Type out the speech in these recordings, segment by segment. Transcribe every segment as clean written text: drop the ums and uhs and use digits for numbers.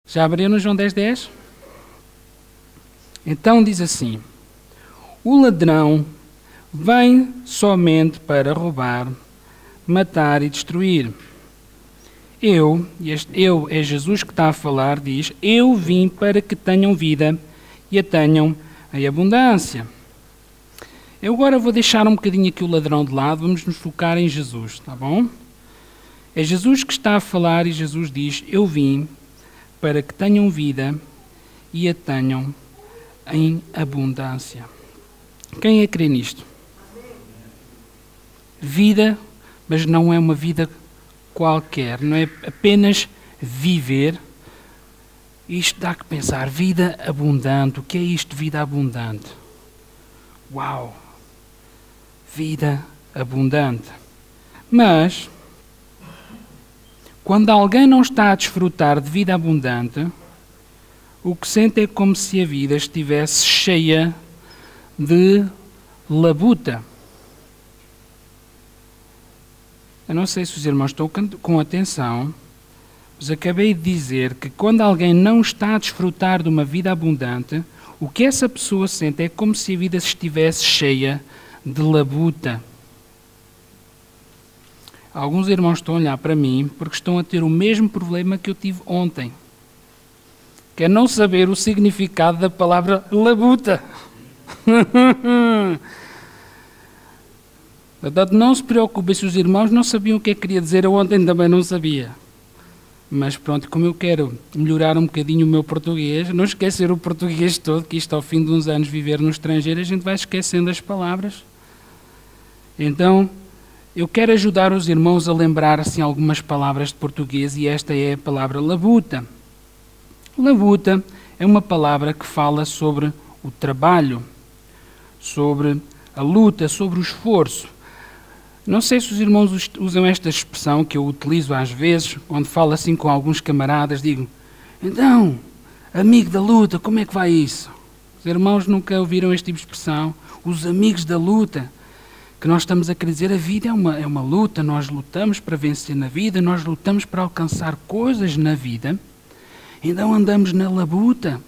Já abriu no João 10:10? Então diz assim: o ladrão vem somente para roubar, matar e destruir. Eu é Jesus que está a falar, diz: eu vim para que tenham vida e a tenham em abundância. Eu agora vou deixar um bocadinho aqui o ladrão de lado, vamos nos focar em Jesus, está bom? É Jesus que está a falar e Jesus diz: eu vim para que tenham vida e a tenham em abundância. Quem é crer nisto? Vida, mas não é uma vida qualquer, não é apenas viver. Isto dá que pensar, vida abundante. O que é isto, vida abundante? Uau! Vida abundante. Mas, quando alguém não está a desfrutar de vida abundante, o que sente é como se a vida estivesse cheia de labuta. Eu não sei se os irmãos estão com atenção, mas acabei de dizer que quando alguém não está a desfrutar de uma vida abundante, o que essa pessoa sente é como se a vida estivesse cheia de labuta. Alguns irmãos estão a olhar para mim porque estão a ter o mesmo problema que eu tive ontem, que é não saber o significado da palavra labuta. Portanto, não se preocupem se os irmãos não sabiam o que é que queria dizer, eu ontem também não sabia. Mas pronto, como eu quero melhorar um bocadinho o meu português, não esquecer o português todo, que isto ao fim de uns anos viver no estrangeiro, a gente vai esquecendo as palavras. Então, eu quero ajudar os irmãos a lembrar-se algumas palavras de português e esta é a palavra labuta. Labuta é uma palavra que fala sobre o trabalho, sobre a luta, sobre o esforço. Não sei se os irmãos usam esta expressão que eu utilizo às vezes, quando falo assim com alguns camaradas, digo: então, amigo da luta, como é que vai isso? Os irmãos nunca ouviram este tipo de expressão? Os amigos da luta, que nós estamos a querer dizer, a vida é uma luta, nós lutamos para vencer na vida, nós lutamos para alcançar coisas na vida, então andamos na labuta.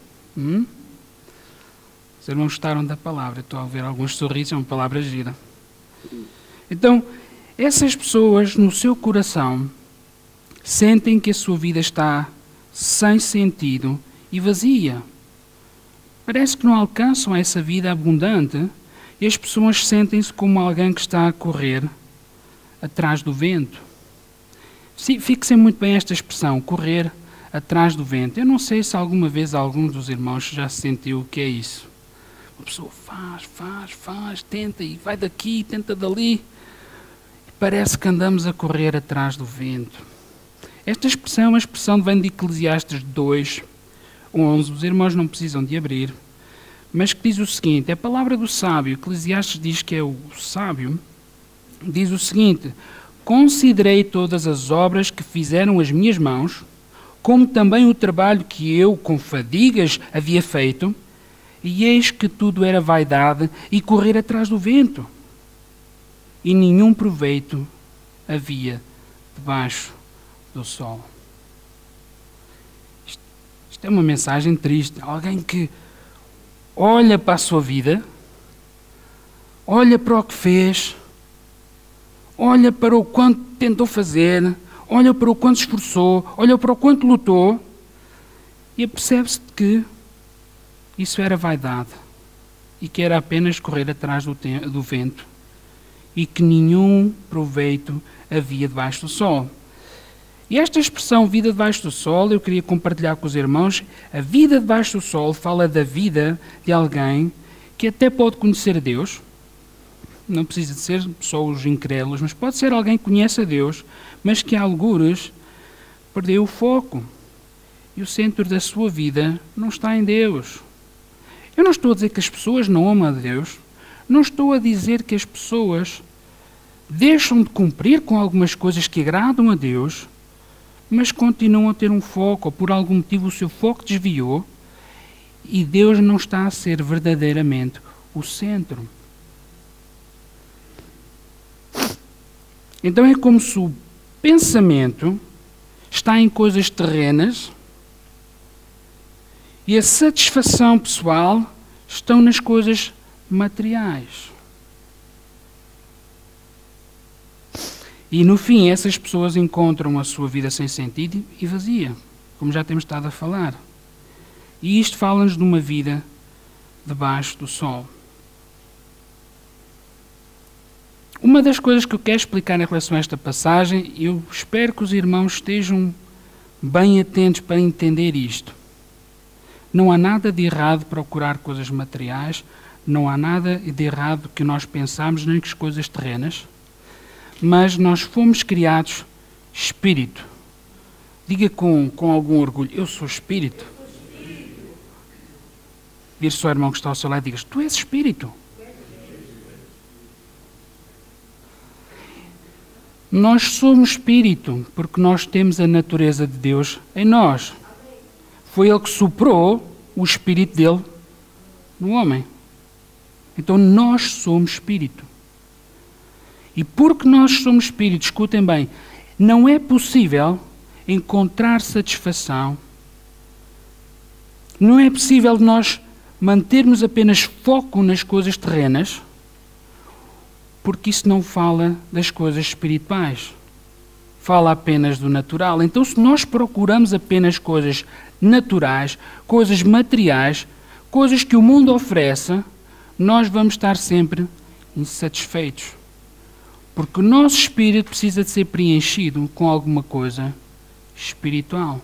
Os irmãos gostaram da palavra, estou a ver alguns sorrisos, é uma palavra gira. Então, essas pessoas no seu coração sentem que a sua vida está sem sentido e vazia. Parece que não alcançam essa vida abundante e as pessoas sentem-se como alguém que está a correr atrás do vento. Fixem muito bem esta expressão, correr atrás do vento. Eu não sei se alguma vez algum dos irmãos já sentiu o que é isso. A pessoa faz, tenta e vai daqui, tenta dali. Parece que andamos a correr atrás do vento. Esta expressão é uma expressão que vem de Eclesiastes 2:11. Os irmãos não precisam de abrir. Mas que diz o seguinte, é a palavra do sábio. Eclesiastes diz que é o sábio. Diz o seguinte: considerei todas as obras que fizeram as minhas mãos, como também o trabalho que eu, com fadigas, havia feito, e eis que tudo era vaidade e correr atrás do vento. E nenhum proveito havia debaixo do sol. Isto é uma mensagem triste. Alguém que olha para a sua vida, olha para o que fez, olha para o quanto tentou fazer, olha para o quanto se esforçou, olha para o quanto lutou e apercebe-se de que isso era vaidade e que era apenas correr atrás do vento e que nenhum proveito havia debaixo do sol. E esta expressão, vida debaixo do sol, eu queria compartilhar com os irmãos. A vida debaixo do sol fala da vida de alguém que até pode conhecer a Deus. Não precisa de ser só os incrédulos, mas pode ser alguém que conhece a Deus, mas que, a algures, perdeu o foco. E o centro da sua vida não está em Deus. Eu não estou a dizer que as pessoas não amam a Deus. Não estou a dizer que as pessoas deixam de cumprir com algumas coisas que agradam a Deus, mas continuam a ter um foco, ou por algum motivo o seu foco desviou, e Deus não está a ser verdadeiramente o centro. Então é como se o pensamento está em coisas terrenas e a satisfação pessoal estão nas coisas materiais. E no fim, essas pessoas encontram a sua vida sem sentido e vazia, como já temos estado a falar. E isto fala-nos de uma vida debaixo do sol. Uma das coisas que eu quero explicar em relação a esta passagem, eu espero que os irmãos estejam bem atentos para entender isto. Não há nada de errado procurar coisas materiais, não há nada de errado que nós pensamos nem que as coisas terrenas, mas nós fomos criados espírito. Diga com algum orgulho, eu sou espírito. Vire só o irmão que está ao seu lado e diga, tu és espírito. Nós somos espírito, porque nós temos a natureza de Deus em nós. Foi Ele que soprou o espírito dele no homem. Então nós somos espírito. E porque nós somos espírito, escutem bem, não é possível encontrar satisfação, não é possível nós mantermos apenas foco nas coisas terrenas, porque isso não fala das coisas espirituais. Fala apenas do natural. Então, se nós procuramos apenas coisas naturais, coisas materiais, coisas que o mundo oferece, nós vamos estar sempre insatisfeitos. Porque o nosso espírito precisa de ser preenchido com alguma coisa espiritual.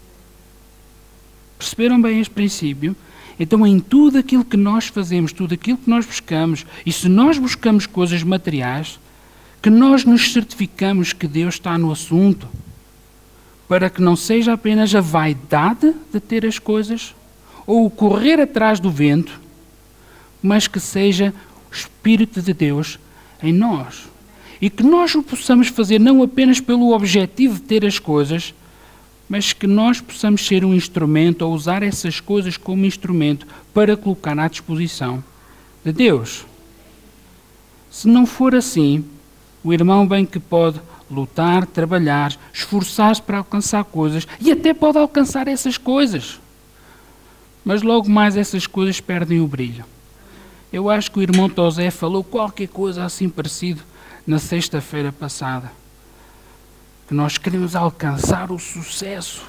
Perceberam bem este princípio? Então, em tudo aquilo que nós fazemos, tudo aquilo que nós buscamos, e se nós buscamos coisas materiais, que nós nos certificamos que Deus está no assunto, para que não seja apenas a vaidade de ter as coisas, ou o correr atrás do vento, mas que seja o Espírito de Deus em nós. E que nós o possamos fazer não apenas pelo objetivo de ter as coisas, mas que nós possamos ser um instrumento, ou usar essas coisas como instrumento para colocar à disposição de Deus. Se não for assim, o irmão bem que pode lutar, trabalhar, esforçar-se para alcançar coisas, e até pode alcançar essas coisas. Mas logo mais essas coisas perdem o brilho. Eu acho que o irmão Tosé falou qualquer coisa assim parecido na sexta-feira passada. Que nós queremos alcançar o sucesso,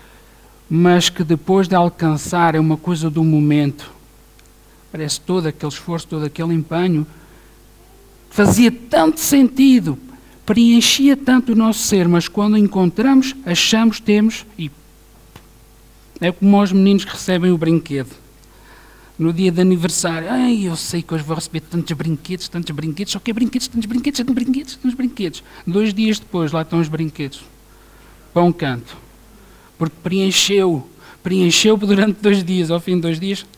mas que depois de alcançar é uma coisa do momento. Parece todo aquele esforço, todo aquele empenho, fazia tanto sentido, preenchia tanto o nosso ser, mas quando encontramos, achamos, temos, e é como os meninos que recebem o brinquedo. No dia de aniversário, eu sei que hoje vou receber tantos brinquedos, só que é brinquedos, tantos brinquedos. 2 dias depois, lá estão os brinquedos. Para um canto. Porque preencheu durante 2 dias, ao fim de 2 dias,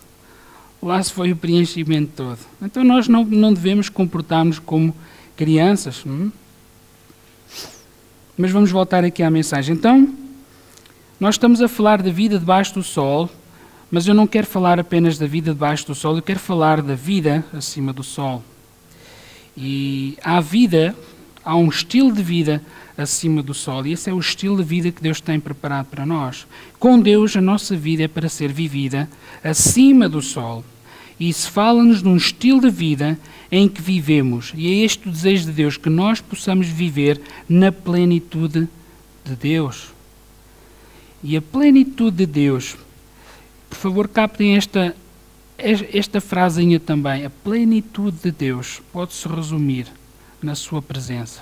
lá se foi o preenchimento todo. Então nós não devemos comportar-nos como crianças. Mas vamos voltar aqui à mensagem. Então, nós estamos a falar da vida debaixo do sol, mas eu não quero falar apenas da vida debaixo do sol, eu quero falar da vida acima do sol. E há um estilo de vida acima do sol, e esse é o estilo de vida que Deus tem preparado para nós. Com Deus, a nossa vida é para ser vivida acima do sol. E isso fala-nos de um estilo de vida em que vivemos. E é este o desejo de Deus, que nós possamos viver na plenitude de Deus. E a plenitude de Deus, por favor, captem esta frasinha também. A plenitude de Deus pode-se resumir na sua presença.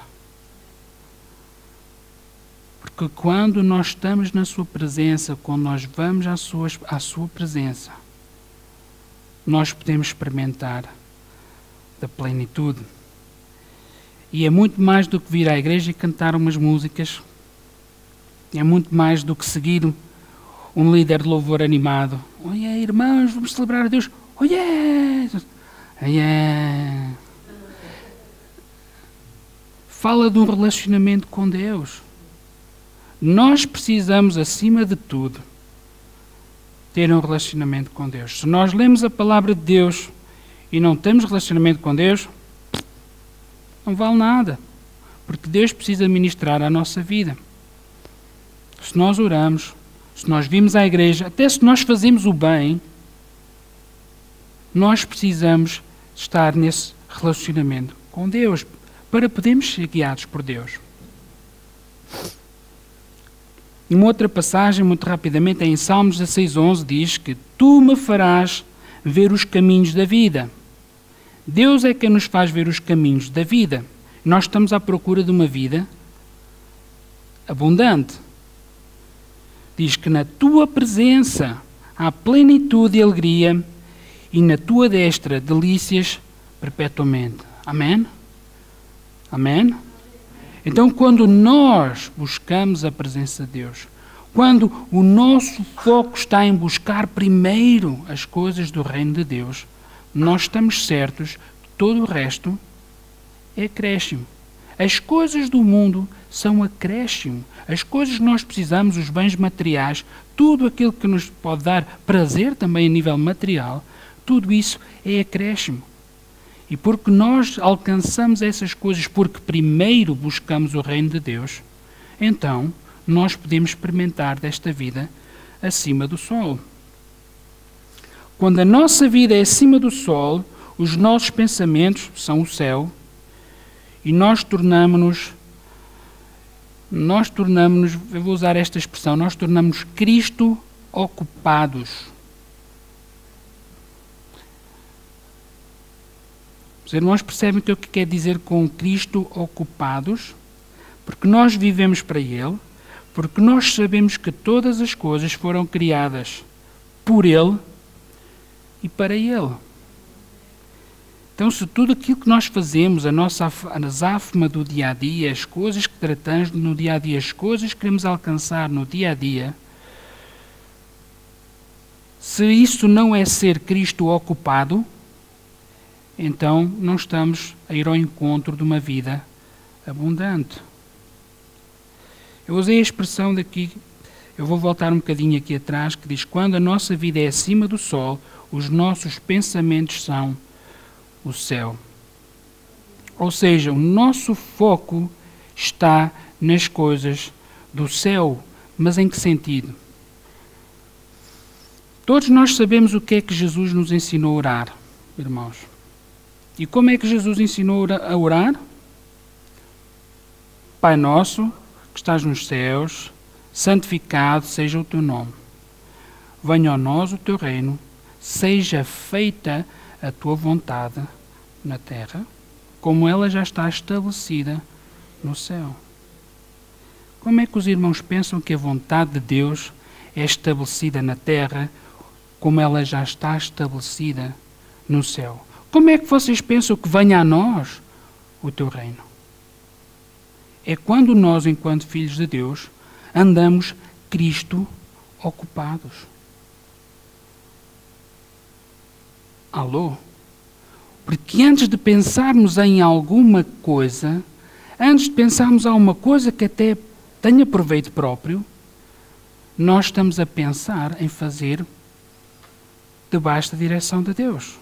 Porque quando nós estamos na sua presença, quando nós vamos à sua presença, nós podemos experimentar da plenitude. E é muito mais do que vir à igreja e cantar umas músicas. É muito mais do que seguir um líder de louvor animado. Oh yeah, irmãos, vamos celebrar a Deus. Oh yeah! Oh yeah! Fala de um relacionamento com Deus. Nós precisamos, acima de tudo, ter um relacionamento com Deus. Se nós lemos a palavra de Deus e não temos relacionamento com Deus, não vale nada. Porque Deus precisa ministrar a nossa vida. Se nós oramos, se nós vimos à igreja, até se nós fazemos o bem, nós precisamos estar nesse relacionamento com Deus para podermos ser guiados por Deus. Uma outra passagem, muito rapidamente, é em Salmos 16:11, diz que tu me farás ver os caminhos da vida. Deus é quem nos faz ver os caminhos da vida. Nós estamos à procura de uma vida abundante. Diz que na tua presença há plenitude e alegria e na tua destra delícias perpetuamente. Amém? Amém? Então, quando nós buscamos a presença de Deus, quando o nosso foco está em buscar primeiro as coisas do reino de Deus, nós estamos certos que todo o resto é acréscimo. As coisas do mundo são acréscimo. As coisas que nós precisamos, os bens materiais, tudo aquilo que nos pode dar prazer também a nível material, tudo isso é acréscimo. E porque nós alcançamos essas coisas porque primeiro buscamos o reino de Deus, então nós podemos experimentar desta vida acima do sol. Quando a nossa vida é acima do sol, os nossos pensamentos são o céu e nós tornamos-nos, eu vou usar esta expressão, nós tornamos Cristo ocupados. Os irmãos percebem o que quer dizer com Cristo ocupados? Porque nós vivemos para Ele, porque nós sabemos que todas as coisas foram criadas por Ele e para Ele. Então, se tudo aquilo que nós fazemos, a nossa azáfama do dia-a-dia, as coisas que tratamos no dia-a-dia, as coisas que queremos alcançar no dia-a-dia, se isso não é ser Cristo ocupado, então não estamos a ir ao encontro de uma vida abundante. Eu usei a expressão daqui, eu vou voltar um bocadinho aqui atrás, que diz: quando a nossa vida é acima do sol, os nossos pensamentos são o céu. Ou seja, o nosso foco está nas coisas do céu. Mas em que sentido? Todos nós sabemos o que é que Jesus nos ensinou a orar, irmãos. E como é que Jesus ensinou a orar? Pai nosso, que estás nos céus, santificado seja o teu nome. Venha a nós o teu reino, seja feita a tua vontade na terra, como ela já está estabelecida no céu. Como é que os irmãos pensam que a vontade de Deus é estabelecida na terra, como ela já está estabelecida no céu? Como é que vocês pensam que venha a nós o teu reino? É quando nós, enquanto filhos de Deus, andamos Cristo ocupados. Alô? Porque antes de pensarmos em alguma coisa, antes de pensarmos em alguma coisa que até tenha proveito próprio, nós estamos a pensar em fazer debaixo da direção de Deus.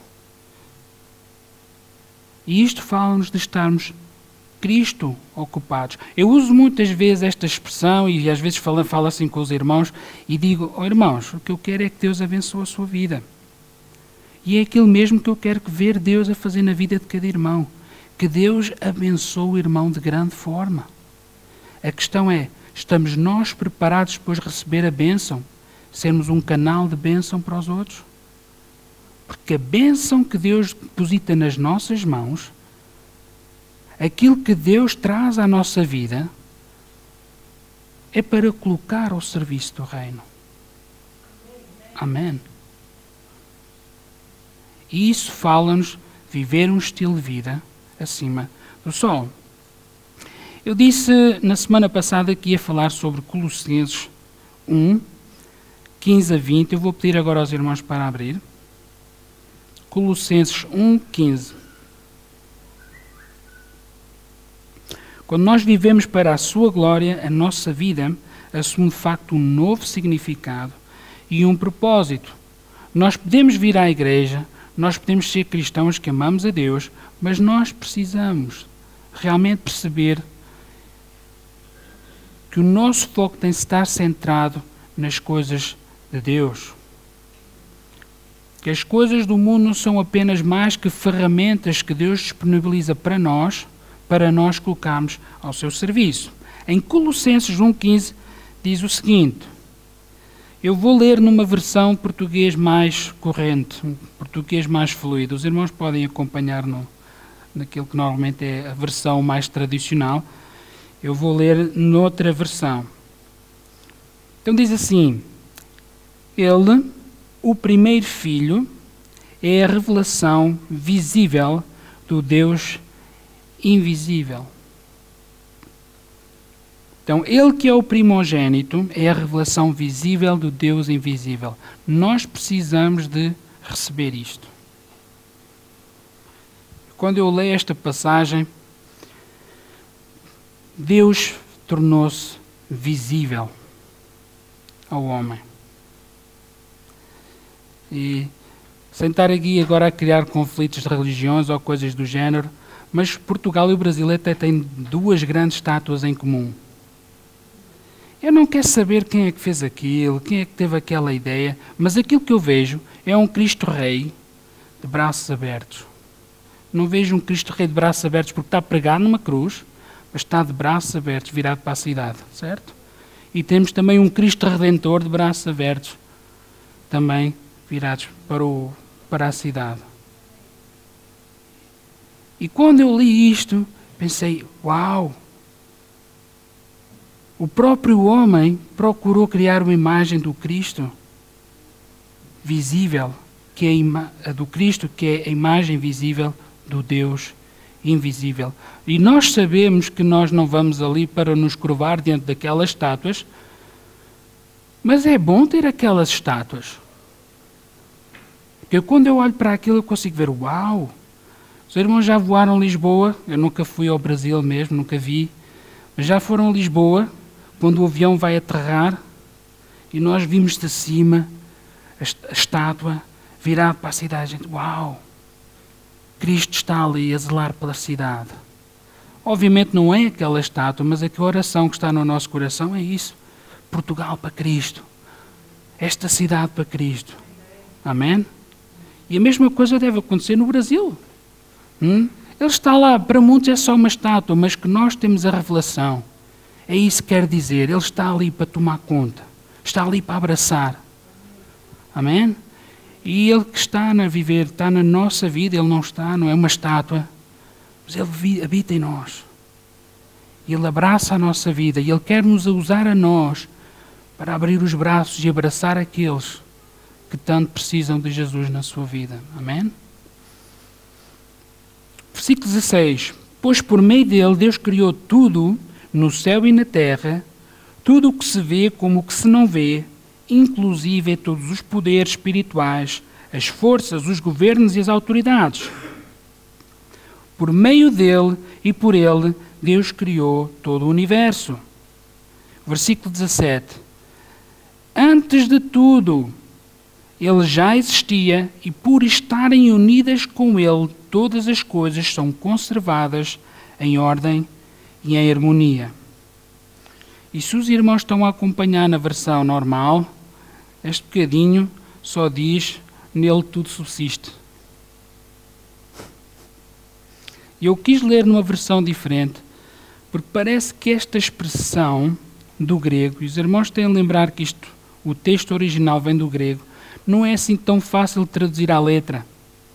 E isto fala-nos de estarmos Cristo ocupados. Eu uso muitas vezes esta expressão e às vezes falo assim com os irmãos e digo: oh, irmãos, o que eu quero é que Deus abençoe a sua vida. E é aquilo mesmo que eu quero ver Deus a fazer na vida de cada irmão. Que Deus abençoe o irmão de grande forma. A questão é, estamos nós preparados depois de receber a bênção? Sermos um canal de bênção para os outros? Porque a bênção que Deus deposita nas nossas mãos, aquilo que Deus traz à nossa vida, é para colocar ao serviço do reino. Amém. E isso fala-nos de viver um estilo de vida acima do sol. Eu disse na semana passada que ia falar sobre Colossenses 1, 15 a 20. Eu vou pedir agora aos irmãos para abrir. Colossenses 1, 15. Quando nós vivemos para a sua glória, a nossa vida assume de facto um novo significado e um propósito. Nós podemos vir à igreja, nós podemos ser cristãos que amamos a Deus, mas nós precisamos realmente perceber que o nosso foco tem de estar centrado nas coisas de Deus. Que as coisas do mundo não são apenas mais que ferramentas que Deus disponibiliza para nós colocarmos ao seu serviço. Em Colossenses 1,15 diz o seguinte, eu vou ler numa versão português mais corrente, um português mais fluido. Os irmãos podem acompanhar naquilo que normalmente é a versão mais tradicional. Eu vou ler noutra versão. Então diz assim, ele, o primeiro filho, é a revelação visível do Deus invisível. Então, ele que é o primogênito é a revelação visível do Deus invisível. Nós precisamos de receber isto. Quando eu leio esta passagem, Deus tornou-se visível ao homem. E sem estar aqui agora a criar conflitos de religiões ou coisas do género, mas Portugal e o Brasil até têm duas grandes estátuas em comum. Eu não quero saber quem é que fez aquilo, quem é que teve aquela ideia, mas aquilo que eu vejo é um Cristo Rei de braços abertos. Não vejo um Cristo Rei de braços abertos porque está pregado numa cruz, mas está de braços abertos, virado para a cidade, certo? E temos também um Cristo Redentor de braços abertos, também virados para a cidade. E quando eu li isto, pensei, uau! O próprio homem procurou criar uma imagem do Cristo visível, que é do Cristo, que é a imagem visível do Deus invisível. E nós sabemos que nós não vamos ali para nos curvar diante daquelas estátuas, mas é bom ter aquelas estátuas. Porque quando eu olho para aquilo eu consigo ver, uau! Os irmãos já voaram a Lisboa, eu nunca fui ao Brasil mesmo, nunca vi, mas já foram a Lisboa, quando o avião vai aterrar, e nós vimos de cima a estátua virada para a cidade. Gente, uau! Cristo está ali a zelar pela cidade. Obviamente não é aquela estátua, mas a oração que está no nosso coração é isso. Portugal para Cristo. Esta cidade para Cristo. Amém? E a mesma coisa deve acontecer no Brasil. Ele está lá, para muitos é só uma estátua, mas que nós temos a revelação. É isso que quer dizer. Ele está ali para tomar conta. Está ali para abraçar. Amém? E Ele que está a viver, está na nossa vida, Ele não é uma estátua, mas Ele habita em nós. Ele abraça a nossa vida e Ele quer nos usar a nós para abrir os braços e abraçar aqueles que tanto precisam de Jesus na sua vida. Amém? Versículo 16. Pois por meio dele Deus criou tudo no céu e na terra, tudo o que se vê como o que se não vê, inclusive todos os poderes espirituais, as forças, os governos e as autoridades. Por meio dele e por ele, Deus criou todo o universo. Versículo 17. Antes de tudo, ele já existia e por estarem unidas com ele, todas as coisas são conservadas em ordem e em harmonia. E se os irmãos estão a acompanhar na versão normal, este bocadinho só diz, nele tudo subsiste. E eu quis ler numa versão diferente, porque parece que esta expressão do grego, e os irmãos têm a lembrar que o texto original vem do grego, não é assim tão fácil de traduzir à letra.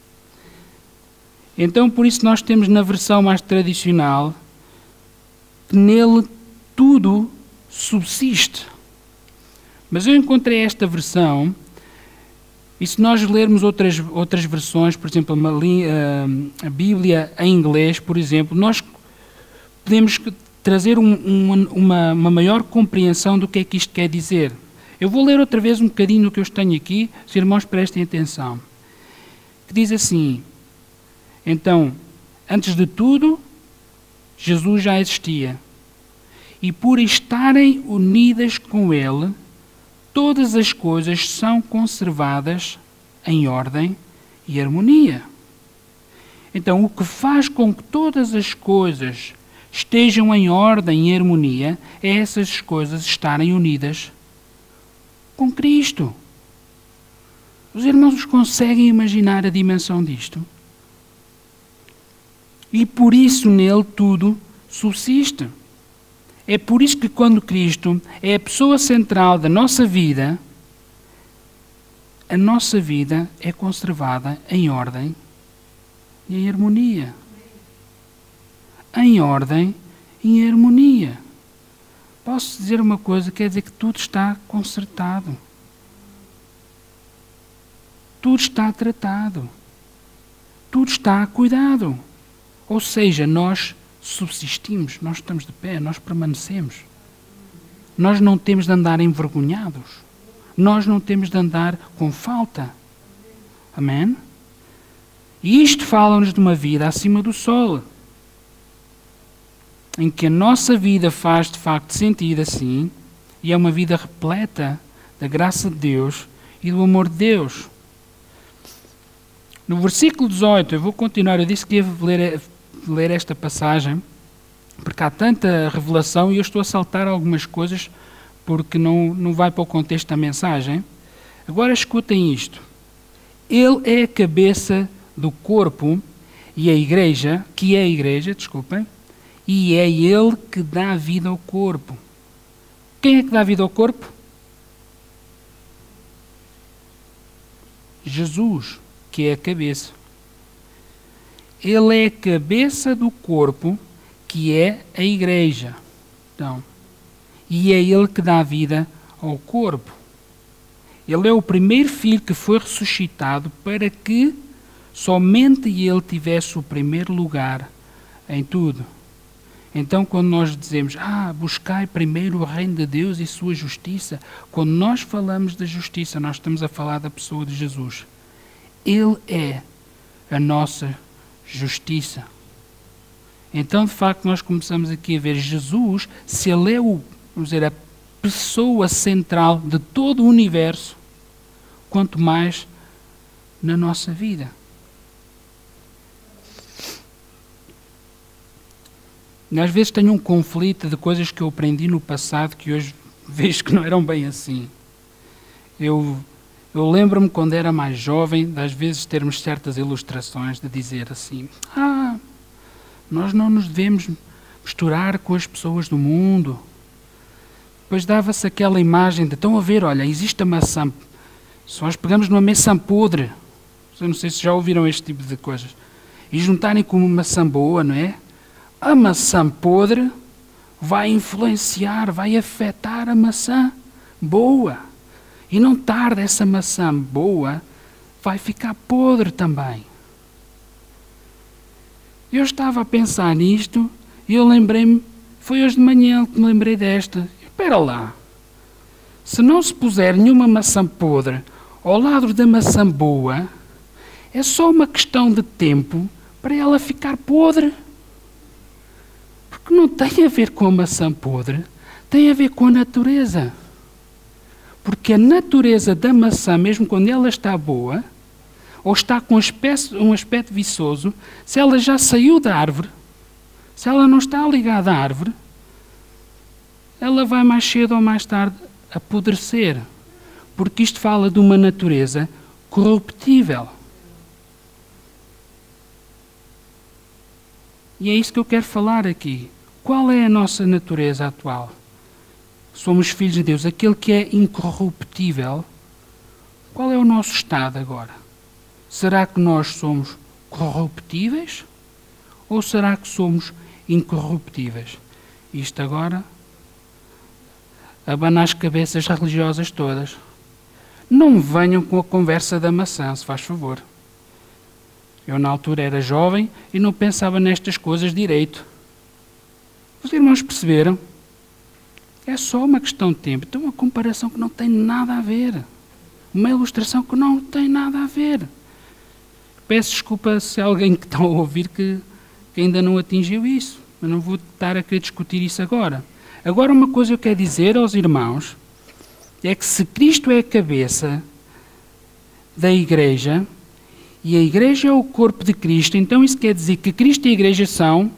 Então, por isso nós temos na versão mais tradicional, que nele tudo subsiste. Mas eu encontrei esta versão, e se nós lermos outras versões, por exemplo, a Bíblia em inglês, por exemplo, nós podemos trazer uma maior compreensão do que é que isto quer dizer. Eu vou ler outra vez um bocadinho do que eu tenho aqui, os irmãos prestem atenção. Que diz assim, então, antes de tudo, Jesus já existia. E por estarem unidas com Ele, todas as coisas são conservadas em ordem e harmonia. Então, o que faz com que todas as coisas estejam em ordem e harmonia é essas coisas estarem unidas com Cristo. Os irmãos conseguem imaginar a dimensão disto? E por isso nele tudo subsiste. É por isso que quando Cristo é a pessoa central da nossa vida, a nossa vida é conservada em ordem e em harmonia. Em ordem e em harmonia. Posso dizer uma coisa, quer dizer que tudo está consertado. Tudo está tratado. Tudo está cuidado. Ou seja, nós subsistimos, nós estamos de pé, nós permanecemos. Nós não temos de andar envergonhados. Nós não temos de andar com falta. Amém? E isto fala-nos de uma vida acima do sol, em que a nossa vida faz de facto sentido assim, e é uma vida repleta da graça de Deus e do amor de Deus. No versículo 18, eu vou continuar, eu disse que ia ler esta passagem, porque há tanta revelação e eu estou a saltar algumas coisas porque não vai para o contexto da mensagem. Agora escutem isto. Ele é a cabeça do corpo e a igreja, que é a igreja, desculpem, e é ele que dá vida ao corpo. Quem é que dá vida ao corpo? Jesus, que é a cabeça. Ele é a cabeça do corpo, que é a igreja. Então, e é ele que dá vida ao corpo. Ele é o primeiro filho que foi ressuscitado para que somente ele tivesse o primeiro lugar em tudo. Então, quando nós dizemos, buscai primeiro o reino de Deus e sua justiça, quando nós falamos da justiça, nós estamos a falar da pessoa de Jesus. Ele é a nossa justiça. Então, de facto, nós começamos aqui a ver Jesus, se ele é a pessoa central de todo o universo, quanto mais na nossa vida. E às vezes tenho um conflito de coisas que eu aprendi no passado que hoje vejo que não eram bem assim. Eu lembro-me quando era mais jovem, às vezes termos certas ilustrações de dizer assim, nós não nos devemos misturar com as pessoas do mundo. Depois dava-se aquela imagem de, estão a ver, olha, existe a maçã, se nós pegamos numa maçã podre, eu não sei se já ouviram este tipo de coisas, e juntarem com uma maçã boa, não é? A maçã podre vai influenciar, vai afetar a maçã boa. E não tarda, essa maçã boa vai ficar podre também. Eu estava a pensar nisto e eu lembrei-me, foi hoje de manhã que me lembrei desta. Espera lá, se não se puser nenhuma maçã podre ao lado da maçã boa, é só uma questão de tempo para ela ficar podre. Porque não tem a ver com a maçã podre, tem a ver com a natureza. Porque a natureza da maçã, mesmo quando ela está boa, ou está com um aspecto viçoso, se ela já saiu da árvore, se ela não está ligada à árvore, ela vai mais cedo ou mais tarde apodrecer. Porque isto fala de uma natureza corruptível. E é isso que eu quero falar aqui. Qual é a nossa natureza atual? Somos filhos de Deus, aquele que é incorruptível. Qual é o nosso estado agora? Será que nós somos corruptíveis? Ou será que somos incorruptíveis? Isto agora abana as cabeças religiosas todas. Não venham com a conversa da maçã, se faz favor. Eu na altura era jovem e não pensava nestas coisas direito. Os irmãos perceberam? É só uma questão de tempo. Então uma comparação que não tem nada a ver. Uma ilustração que não tem nada a ver. Peço desculpa se há alguém que está a ouvir que ainda não atingiu isso. Mas não vou estar a querer discutir isso agora. Agora uma coisa eu quero dizer aos irmãos é que se Cristo é a cabeça da igreja e a igreja é o corpo de Cristo, então isso quer dizer que Cristo e a igreja são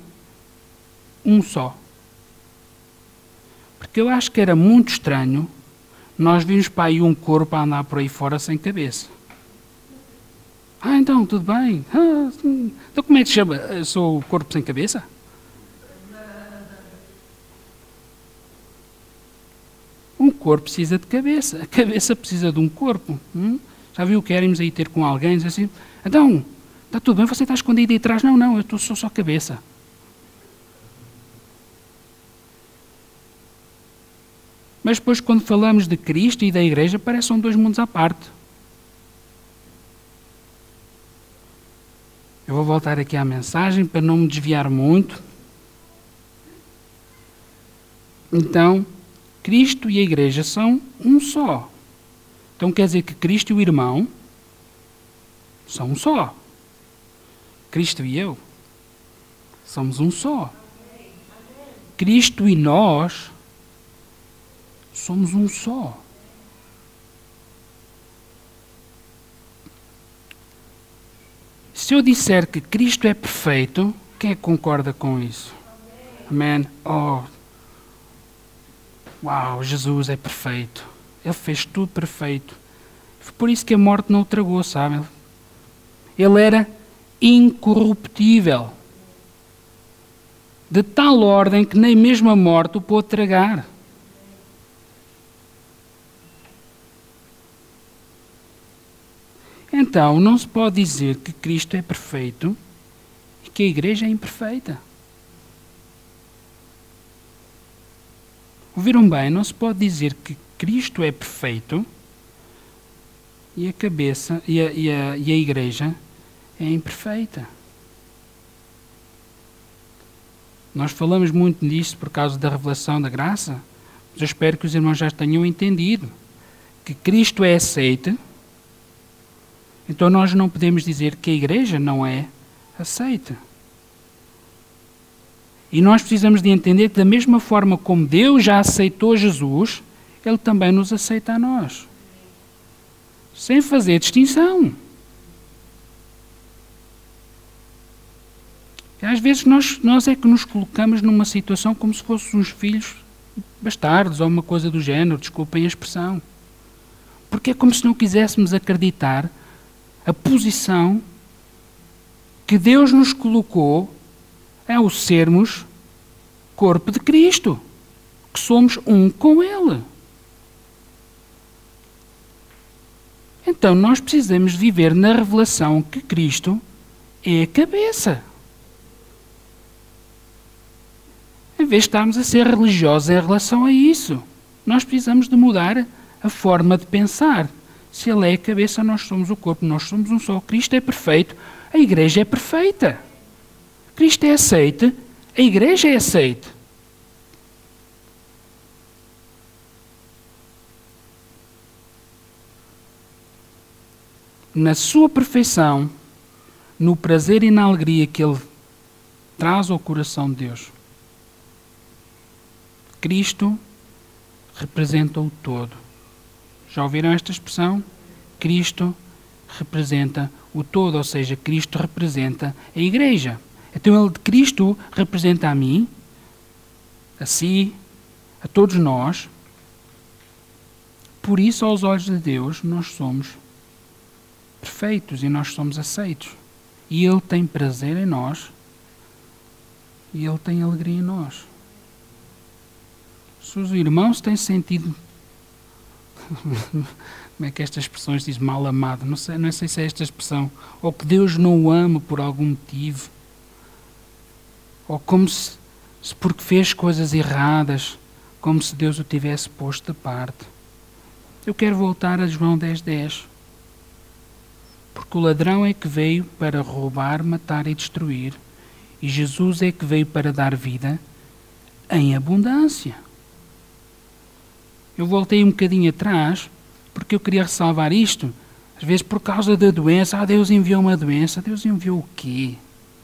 um só. Porque eu acho que era muito estranho nós vimos para aí um corpo a andar por aí fora sem cabeça. Então, tudo bem. Então como é que se chama? Eu sou o corpo sem cabeça? Um corpo precisa de cabeça. A cabeça precisa de um corpo. Já viu que queremos aí ter com alguém? Diz assim, então, está tudo bem, você está escondido aí atrás? Não, eu sou só cabeça. Mas depois, quando falamos de Cristo e da Igreja, parecem dois mundos à parte. Eu vou voltar aqui à mensagem para não me desviar muito. Então, Cristo e a Igreja são um só. Então quer dizer que Cristo e o irmão são um só. Cristo e eu somos um só. Cristo e nós somos um só. Se eu disser que Cristo é perfeito, quem é que concorda com isso? Amém? Uau, Jesus é perfeito. Ele fez tudo perfeito. Foi por isso que a morte não o tragou, sabe? Ele era incorruptível. De tal ordem que nem mesmo a morte o pôde tragar. Então, não se pode dizer que Cristo é perfeito e que a Igreja é imperfeita. Ouviram bem? Não se pode dizer que Cristo é perfeito e a cabeça e a Igreja é imperfeita. Nós falamos muito nisso por causa da revelação da graça, mas eu espero que os irmãos já tenham entendido que Cristo é aceite. Então nós não podemos dizer que a Igreja não é aceita. E nós precisamos de entender que da mesma forma como Deus já aceitou Jesus, Ele também nos aceita a nós. Sem fazer distinção. E às vezes nós é que nos colocamos numa situação como se fôssemos uns filhos bastardos ou uma coisa do género, desculpem a expressão. Porque é como se não quiséssemos acreditar a posição que Deus nos colocou é o sermos corpo de Cristo, que somos um com Ele. Então nós precisamos viver na revelação que Cristo é a cabeça. Em vez de estarmos a ser religiosos em relação a isso, nós precisamos de mudar a forma de pensar. Se Ele é a cabeça, nós somos o corpo, nós somos um só. Cristo é perfeito, a Igreja é perfeita. Cristo é aceite, a Igreja é aceite. Na sua perfeição, no prazer e na alegria que Ele traz ao coração de Deus. Cristo representa o todo. Já ouviram esta expressão? Cristo representa o todo, ou seja, Cristo representa a Igreja. Então Cristo representa a mim, a si, a todos nós. Por isso, aos olhos de Deus, nós somos perfeitos e nós somos aceitos. E Ele tem prazer em nós e Ele tem alegria em nós. Se os irmãos têm sentido como é que estas expressões diz mal amado, não sei se é esta expressão, ou que Deus não o ama por algum motivo, ou como se porque fez coisas erradas, como se Deus o tivesse posto de parte. Eu quero voltar a João 10:10, porque o ladrão é que veio para roubar, matar e destruir, e Jesus é que veio para dar vida em abundância. Eu voltei um bocadinho atrás, porque eu queria ressalvar isto. Às vezes por causa da doença, Deus enviou uma doença. Deus enviou o quê?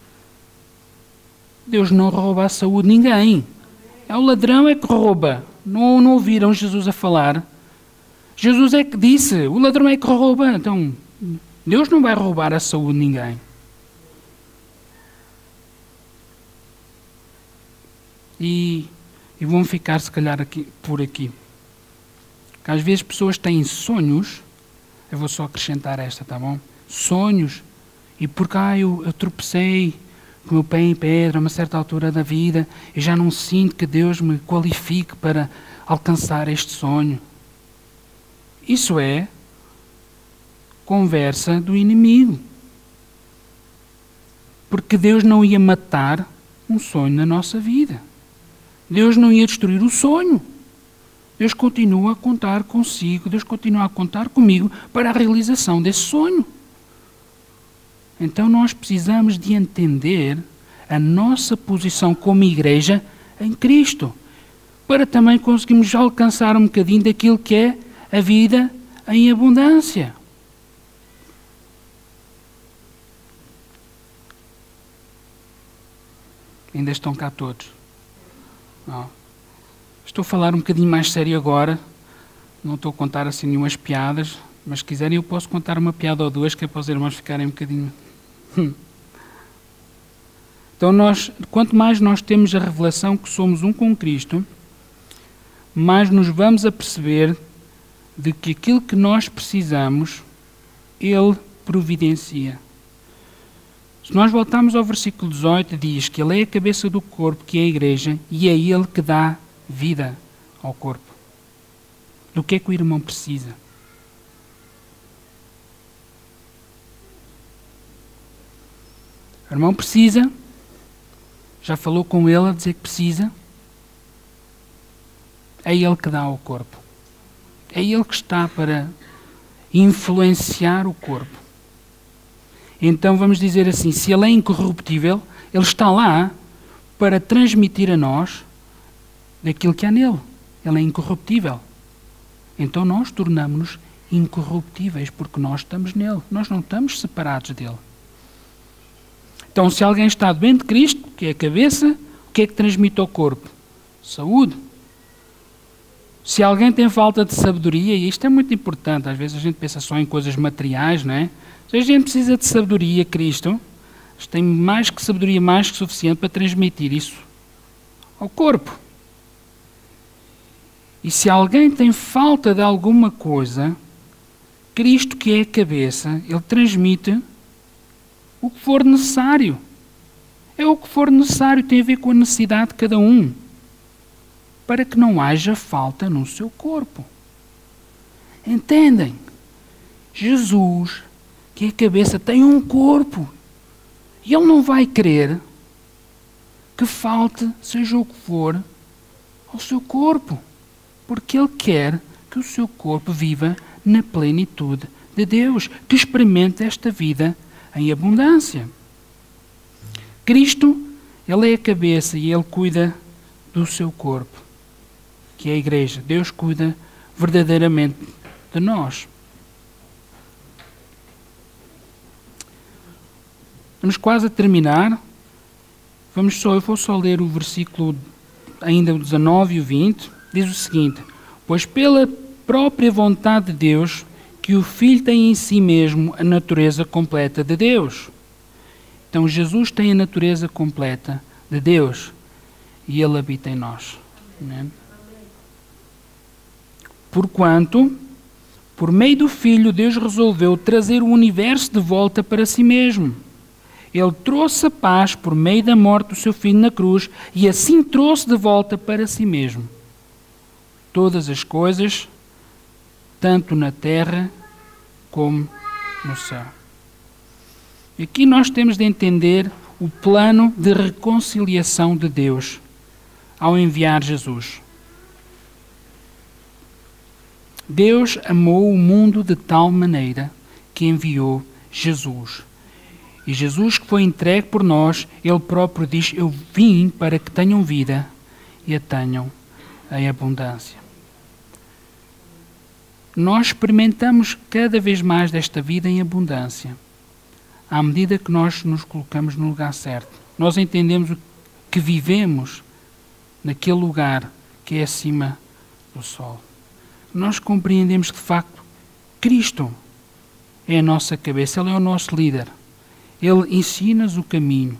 Deus não rouba a saúde de ninguém. É o ladrão é que rouba. Não ouviram Jesus a falar? Jesus é que disse, o ladrão é que rouba. Então, Deus não vai roubar a saúde de ninguém. E vamos ficar se calhar por aqui. Que às vezes pessoas têm sonhos, eu vou só acrescentar esta, tá bom? Sonhos, e porque eu tropecei com o meu pé em pedra a uma certa altura da vida, e já não sinto que Deus me qualifique para alcançar este sonho. Isso é conversa do inimigo. Porque Deus não ia matar um sonho na nossa vida. Deus não ia destruir o sonho. Deus continua a contar consigo, Deus continua a contar comigo para a realização desse sonho. Então nós precisamos de entender a nossa posição como igreja em Cristo, para também conseguirmos alcançar um bocadinho daquilo que é a vida em abundância. Ainda estão cá todos? Não. Estou a falar um bocadinho mais sério agora. Não estou a contar assim nenhumas piadas, mas se quiserem eu posso contar uma piada ou duas que é para os irmãos ficarem um bocadinho... Então quanto mais nós temos a revelação que somos um com Cristo, mais nos vamos a perceber de que aquilo que nós precisamos, Ele providencia. Se nós voltarmos ao versículo 18, diz que Ele é a cabeça do corpo, que é a igreja, e é Ele que dá vida ao corpo. Do que é que o irmão precisa? O irmão precisa, já falou com ele a dizer que precisa, é Ele que dá ao corpo. É Ele que está para influenciar o corpo. Então vamos dizer assim, se Ele é incorruptível, Ele está lá para transmitir a nós daquilo que há nele. Ele é incorruptível. Então nós tornamos-nos incorruptíveis porque nós estamos nele. Nós não estamos separados dele. Então se alguém está doente de Cristo, que é a cabeça, o que é que transmite ao corpo? Saúde. Se alguém tem falta de sabedoria, e isto é muito importante, às vezes a gente pensa só em coisas materiais, não é? Se a gente precisa de sabedoria, Cristo tem mais que sabedoria, mais que suficiente para transmitir isso ao corpo. E se alguém tem falta de alguma coisa, Cristo, que é a cabeça, Ele transmite o que for necessário. É o que for necessário, tem a ver com a necessidade de cada um, para que não haja falta no seu corpo. Entendem? Jesus, que é a cabeça, tem um corpo. E Ele não vai querer que falte, seja o que for, ao seu corpo. Porque Ele quer que o seu corpo viva na plenitude de Deus, que experimente esta vida em abundância. Cristo, Ele é a cabeça e Ele cuida do seu corpo, que é a igreja. Deus cuida verdadeiramente de nós. Estamos quase a terminar. Eu vou só ler o versículo ainda o 19 e o 20. Diz o seguinte: pois pela própria vontade de Deus, que o Filho tem em si mesmo a natureza completa de Deus. Então Jesus tem a natureza completa de Deus e Ele habita em nós. Amém? Porquanto, por meio do Filho, Deus resolveu trazer o universo de volta para si mesmo. Ele trouxe a paz por meio da morte do seu Filho na cruz e assim trouxe de volta para si mesmo todas as coisas, tanto na terra como no céu. E aqui nós temos de entender o plano de reconciliação de Deus ao enviar Jesus. Deus amou o mundo de tal maneira que enviou Jesus. E Jesus, que foi entregue por nós, Ele próprio diz: eu vim para que tenham vida e a tenham em abundância. Nós experimentamos cada vez mais desta vida em abundância, à medida que nós nos colocamos no lugar certo. Nós entendemos que vivemos naquele lugar que é acima do sol. Nós compreendemos que, de facto, Cristo é a nossa cabeça, Ele é o nosso líder. Ele ensina-nos o caminho.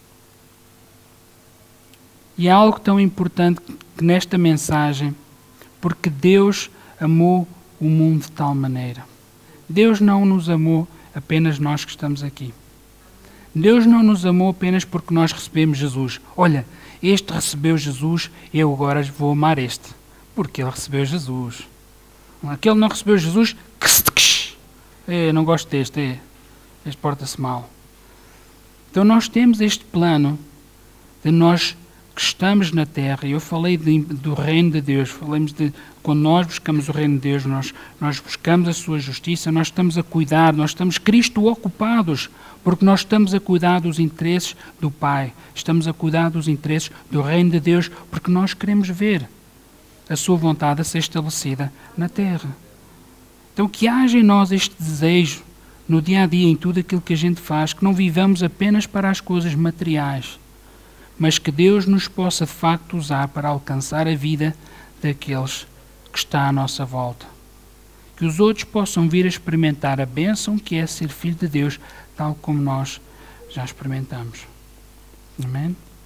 E há algo tão importante que nesta mensagem Porque Deus amou o mundo de tal maneira. Deus não nos amou apenas nós que estamos aqui. Deus não nos amou apenas porque nós recebemos Jesus. Olha, este recebeu Jesus, eu agora vou amar este. Porque ele recebeu Jesus. Aquele não recebeu Jesus, não gosto deste, este porta-se mal. Então nós temos este plano de nós que estamos na terra. Eu falei do reino de Deus, falamos de quando nós buscamos o reino de Deus, nós buscamos a sua justiça, nós estamos a cuidar, nós estamos Cristo ocupados, porque nós estamos a cuidar dos interesses do Pai, estamos a cuidar dos interesses do reino de Deus, porque nós queremos ver a sua vontade a ser estabelecida na terra. Então que haja em nós este desejo, no dia a dia, em tudo aquilo que a gente faz, que não vivamos apenas para as coisas materiais, mas que Deus nos possa de facto usar para alcançar a vida daqueles que está à nossa volta. Que os outros possam vir a experimentar a bênção que é ser filho de Deus, tal como nós já experimentamos. Amém?